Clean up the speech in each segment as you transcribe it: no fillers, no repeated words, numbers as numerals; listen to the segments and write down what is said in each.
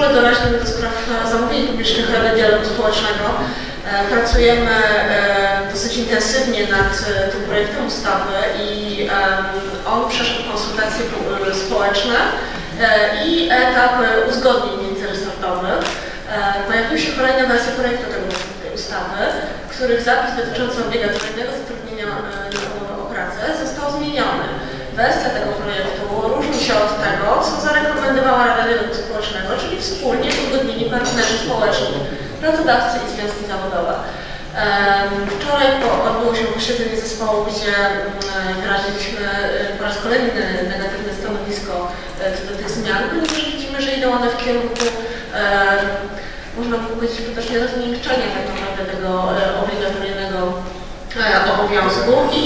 zespole doraźnym do spraw zamówień publicznych Rady Dialogu Społecznego pracujemy dosyć intensywnie nad tym projektem ustawy i on przeszedł konsultacje społeczne i etap uzgodnień międzyresortowych. Pojawiły się kolejne wersje projektu tej ustawy, w których zapis dotyczący obligatoryjnego zatrudnienia na umowę o pracę został zmieniony. Wersja tego projektu różni się od tego, co zarekomendowała Rada Dialogu Społecznego, czyli wspólnie uzgodnieni partnerzy społeczni, pracodawcy i związki zawodowe. Wczoraj odbyło się posiedzenie zespołu, gdzie wyraziliśmy po raz kolejny negatywne stanowisko co do tych zmian, ponieważ widzimy, że idą one w kierunku, można by powiedzieć, potocznie zmiękczenia tak naprawdę tego obligatoryjnego obowiązku i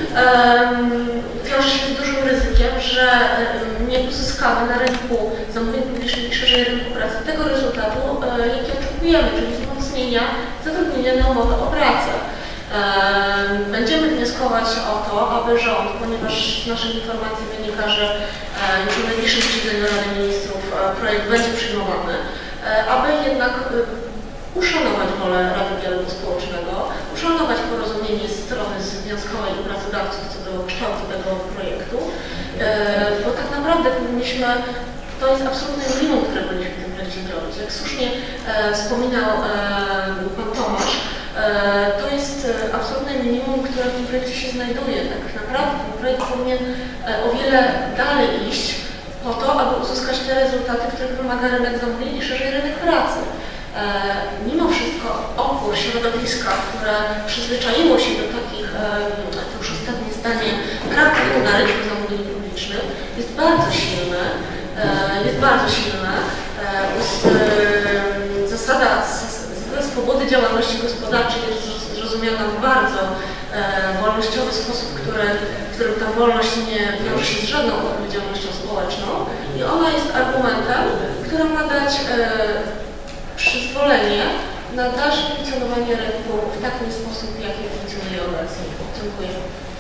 wiąże się z dużym ryzykiem, że nie uzyskamy na rynku zamówień publicznych i szerzej rynku pracy tego rezultatu, jaki oczekujemy, czyli wzmocnienia zatrudnienia na umowę o pracę. Będziemy wnioskować o to, aby rząd, ponieważ z naszych informacji wynika, że już na najbliższym posiedzeniu Rady Ministrów projekt będzie przyjmowany, aby jednak uszanować wolę Rady Dialogu Społecznego, uszanować porozumienie strony związkowej i pracodawców co do kształtu tego projektu, bo tak naprawdę to jest absolutne minimum, które powinniśmy w tym projekcie zrobić. Jak słusznie wspominał pan Tomasz, to jest absolutne minimum, które w tym projekcie się znajduje. Tak naprawdę ten projekt powinien o wiele dalej iść po to, aby uzyskać te rezultaty, których wymaga rynek zamówień i szerzej rynek pracy. Mimo wszystko opór środowiska, które przyzwyczaiło się do takich, to już ostatnie zdanie, praktyk na rynku zamówień publicznych jest bardzo silne. Zasada swobody działalności gospodarczej jest zrozumiana w bardzo wolnościowy sposób, w którym ta wolność nie wiąże się z żadną odpowiedzialnością społeczną i ona jest argumentem, który ma dać przyzwolenie na dalsze funkcjonowanie rynku w taki sposób, jaki funkcjonuje obecnie. Dziękuję.